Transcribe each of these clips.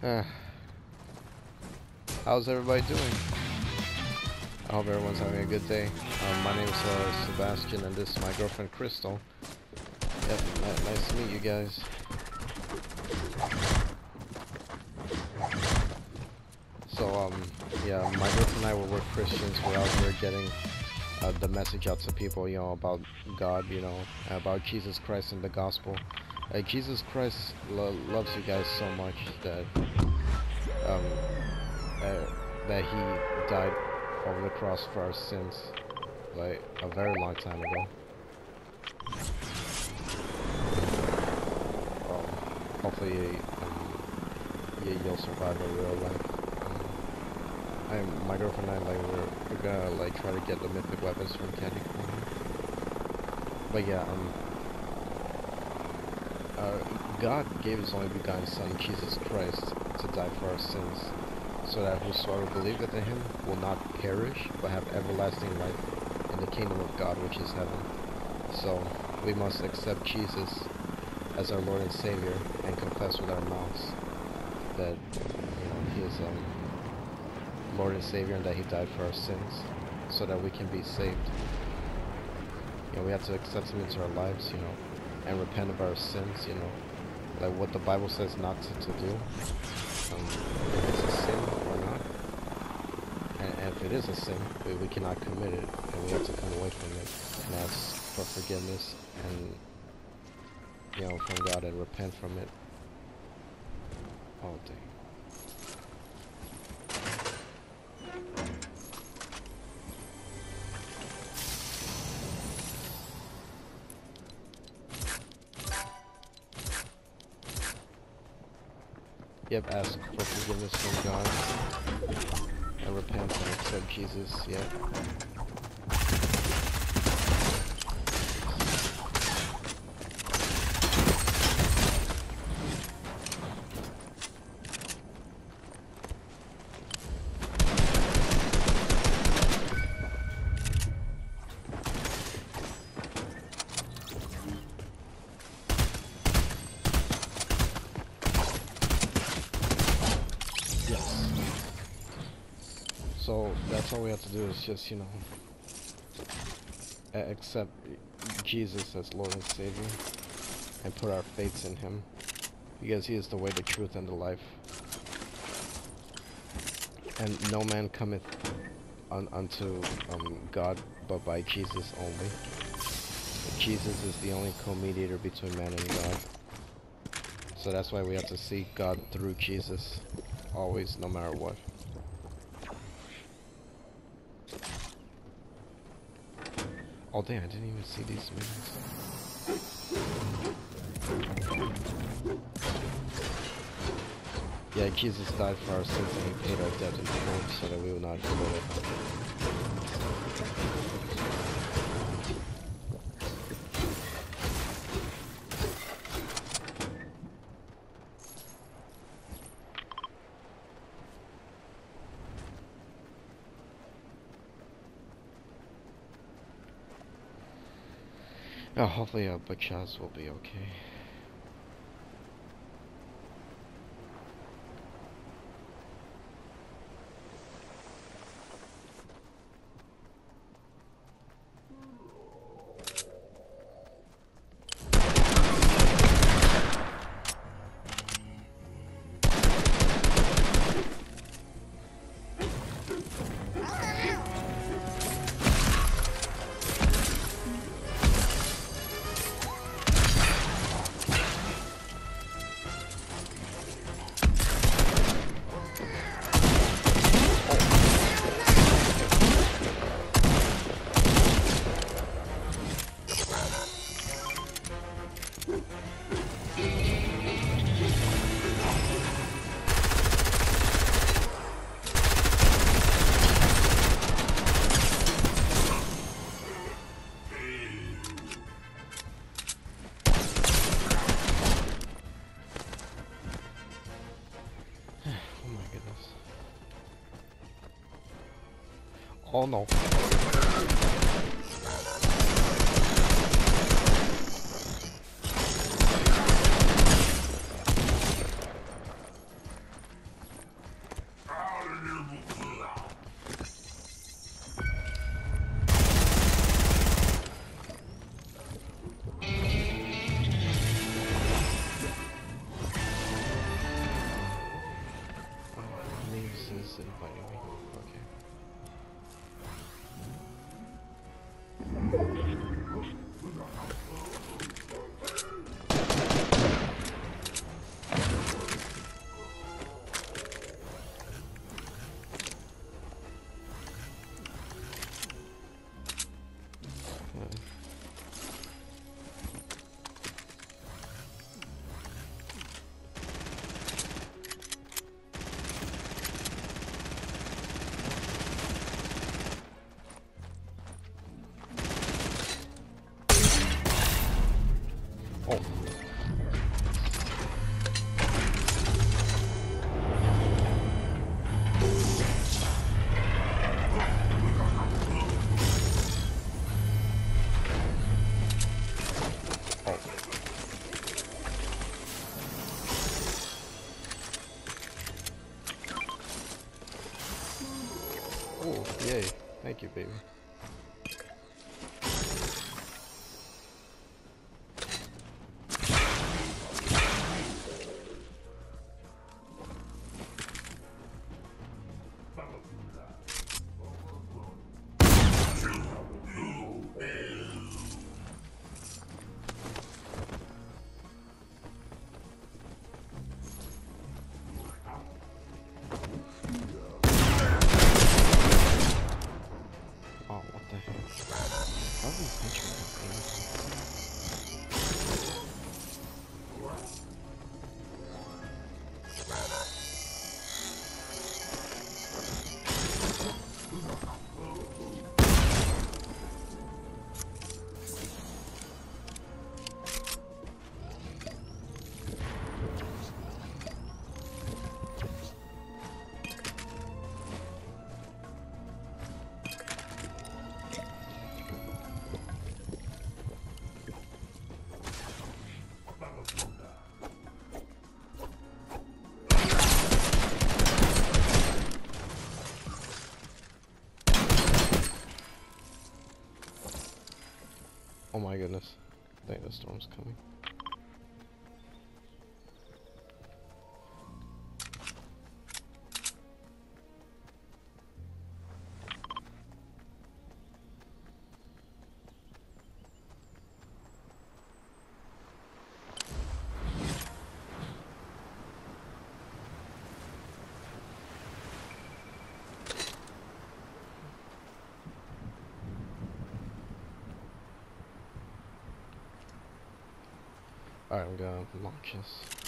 Uh, how's everybody doing? I hope everyone's having a good day. My name is Sebastian, and this is my girlfriend Crystal. Yep, nice to meet you guys. So, yeah, my girlfriend and I were Christians. We're out here getting the message out to people, you know, about God, you know, about Jesus Christ and the gospel. Jesus Christ loves you guys so much that that he died on the cross for our sins, like a very long time ago. Hopefully, you'll survive a real life. My girlfriend and I, like, we're gonna like try to get the mythic weapons from Candy Corner. But yeah, God gave His only begotten Son, Jesus Christ, to die for our sins, so that whosoever believeth in Him will not perish, but have everlasting life in the kingdom of God, which is heaven. So we must accept Jesus as our Lord and Savior and confess with our mouths that, you know, He is Lord and Savior, and that He died for our sins, so that we can be saved. You know, we have to accept Him into our lives, you know, and repent of our sins, you know, like what the Bible says not to do, if it's a sin or not, and if it is a sin, we cannot commit it, and we have to come away from it, and ask for forgiveness, and, you know, from God, and repent from it. Oh, dang. Yep, ask for forgiveness from God, and repent and accept Jesus, yep. So that's all we have to do is just, you know, accept Jesus as Lord and Savior, and put our faith in Him, because He is the way, the truth, and the life. And no man cometh unto God but by Jesus only. Jesus is the only co-mediator between man and God. So that's why we have to seek God through Jesus, always, no matter what. Oh damn, I didn't even see these minions. Yeah, Jesus died for our sins, and He paid our debt in full, so that we will not go with Him. Oh, hopefully Bachaz will be okay. Oh no. just inviting me. Okay. Oh. Oh, yay. Thank you, baby. Oh, what the heck? How are these henchmen? Oh my goodness. I think the storm's coming. Alright, I'm gonna launch this.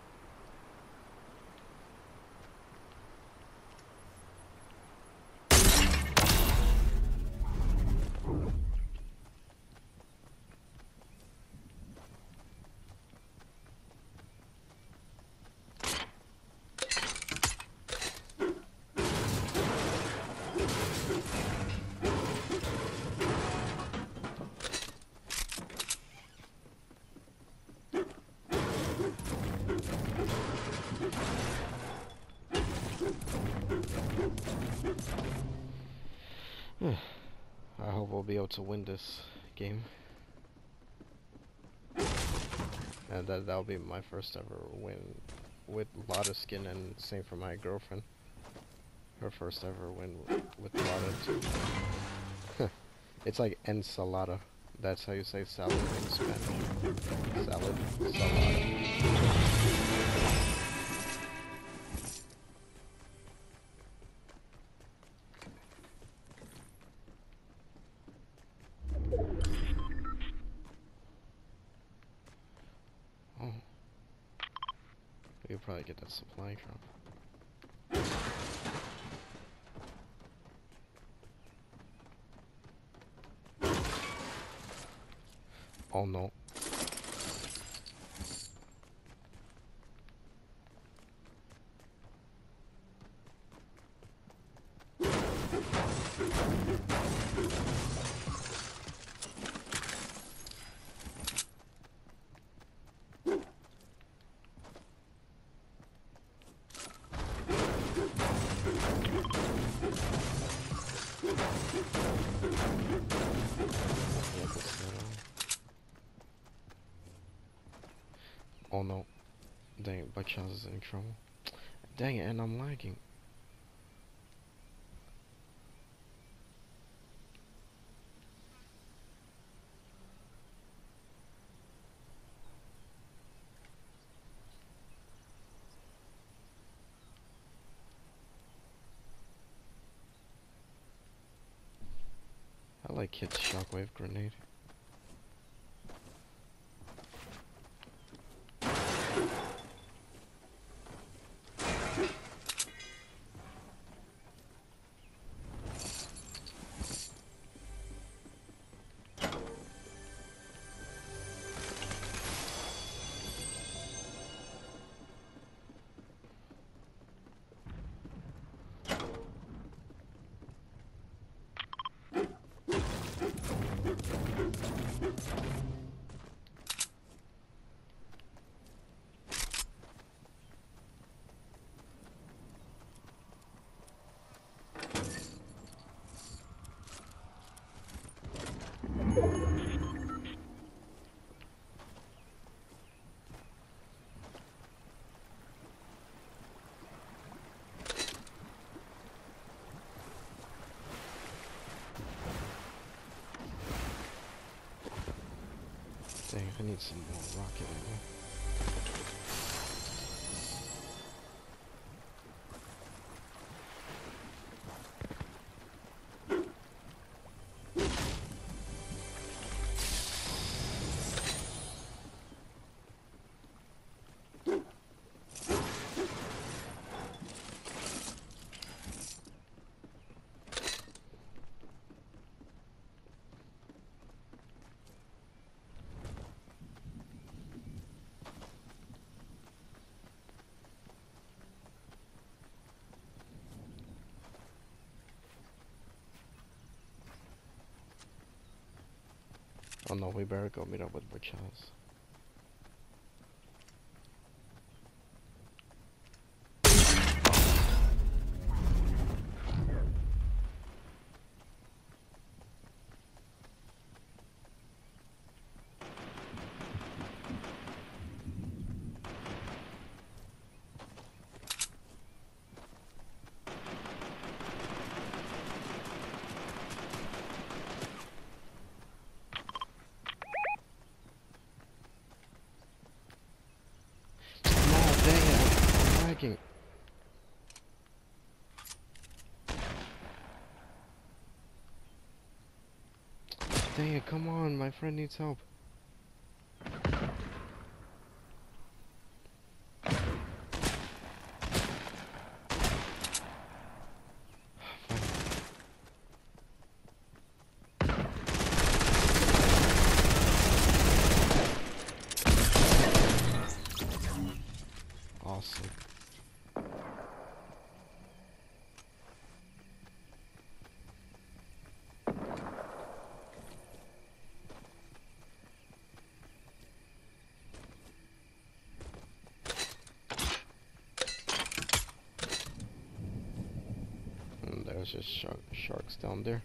I hope we'll be able to win this game. And that'll be my first ever win with Lada skin, and same for my girlfriend. Her first ever win with Lada too. It's like ensalada. That's how you say salad in Spanish. Salad, salada. Oh. We could probably get that supply drop. Oh no. Oh no. Dang, Buckshot is in trouble. Dang it, and I'm lagging. like hits shockwave grenade. Dang, I need some more rocket ammo. Oh no, we better go meet up with Bachaz. Dang it, I'm lagging. Dang it, come on, my friend needs help. Awesome. And there's just sharks down there.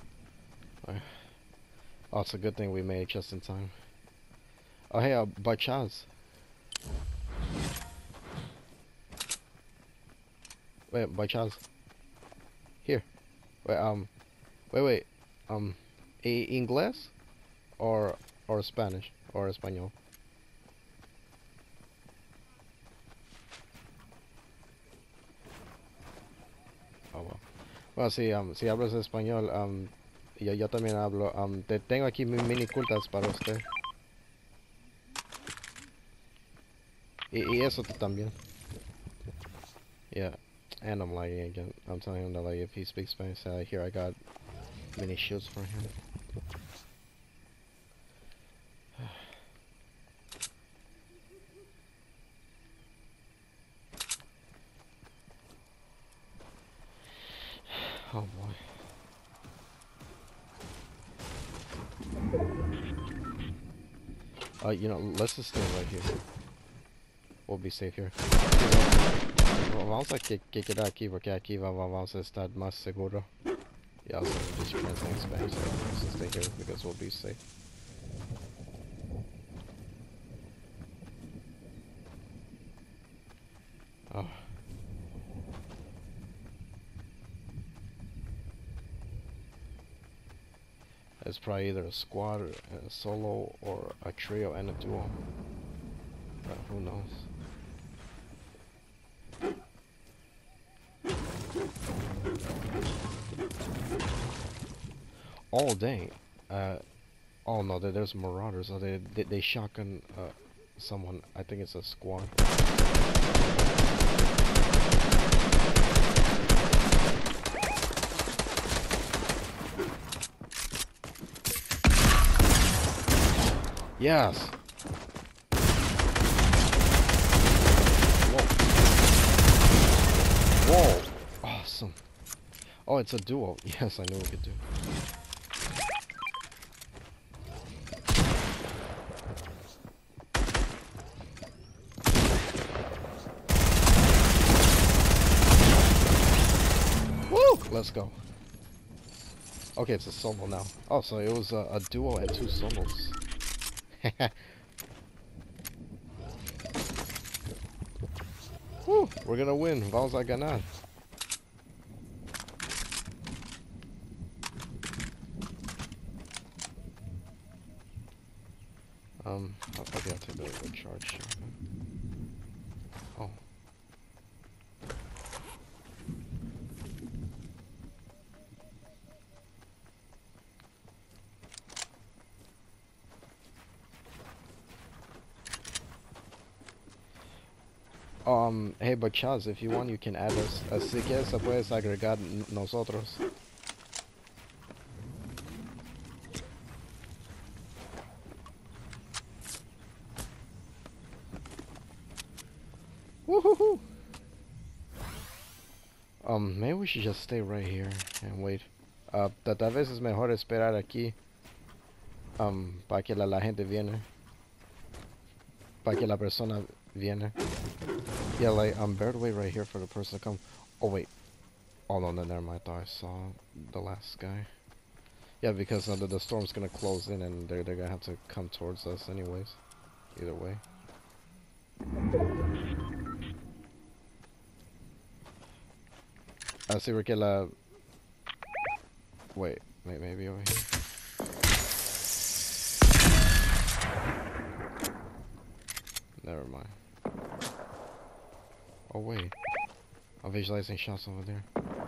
Oh, it's a good thing we made it just in time. Oh, hey, Bachaz. Wait, Bachaz. Here. Wait, wait. Inglés or Spanish or Español? Oh, well. Bueno, si hablas español, yo también hablo. Te tengo aquí mis mini cultas para usted. Y eso tú también. Yeah. And I'm lagging again. I'm telling him that like if he speaks Spanish, here I got mini shields for him. Oh boy. You know, let's just stay right here. We'll be safe here. Vamos a quedar aquí porque aquí vamos a estar más seguro. Yeah, I was gonna just translate Spanish, so let's just stay here because we'll be safe. Oh. It's probably either a squad, a solo, or a trio and a duo. But who knows? Oh dang. Oh no, there's marauders. Oh, they shotgun someone. I think it's a squad. Yes. Whoa. Whoa. Awesome. Oh, it's a duo. Yes, I knew we could do. Woo! Let's go. Okay, it's a solo now. Oh, so it was a duo and 2 solos. Woo! We're gonna win. Vamos a ganar. Maybe I'll take the charge shot. Oh. Hey, but Chaz, if you want, you can add us. Si quieres, puedes agregar nosotros. Woohoo! Maybe we should just stay right here and wait. Tal vez es mejor esperar aquí. Para que la gente viene. Para que la persona viene. Yeah, like, better wait right here for the person to come. Oh, wait. Oh, no, never mind. I thought I saw the last guy. Yeah, because the storm's gonna close in and they're gonna have to come towards us anyways. Either way. Así porque la... Wait, maybe over here. Never mind. Oh wait, I'm visualizing shots over there.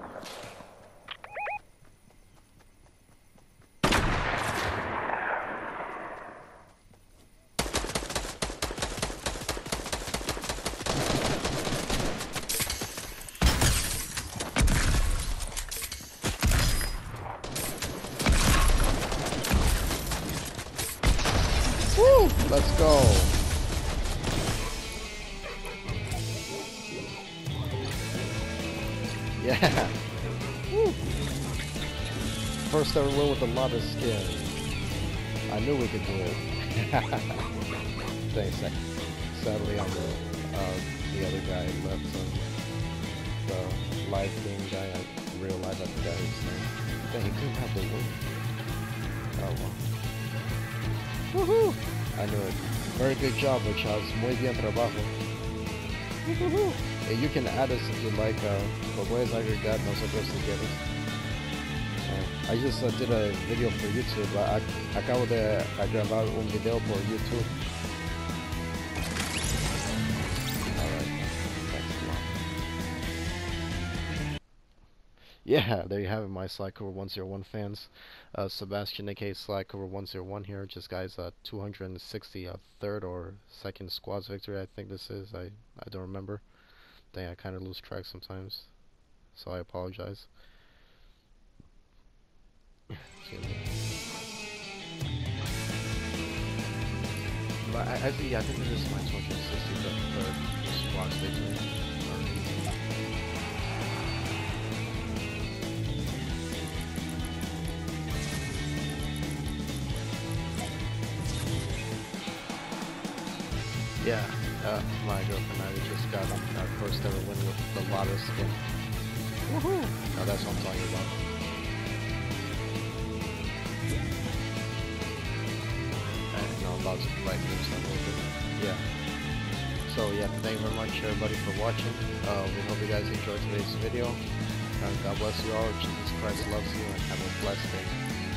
Woo! Let's go. Yeah. Woo. First ever win with the Lada skin. I knew we could do it. Thanks. Sadly, the other guy left. The live game guy. I realized I forgot his name. Dang, he couldn't have the win. Oh well. Woohoo! I knew it. Very good job, Chaz. Muy bien trabajo. Woohoo! Hey, you can add us if you like. Puedes agregar nosotros si quieres. I just did a video for YouTube. Acabo de grabar un video por YouTube. Alright. Thanks a lot. Yeah, there you have it, my Slide Cover 101 fans. Sebastian, aka Slide Cover 101 here. Just guys, 263rd or 2nd squads victory, I think this is. I don't remember. Dang, I kind of lose track sometimes, so I apologize. But I think this is my 263rd squads victory. Yeah, my girlfriend and I, we just got our first ever win with the Lada skin. Woohoo! Now that's what I'm talking about. And I'm about to like move some a little bit. Yeah. So yeah, thank you very much everybody for watching. We hope you guys enjoyed today's video. God bless you all. Jesus Christ loves you and have a blessed day.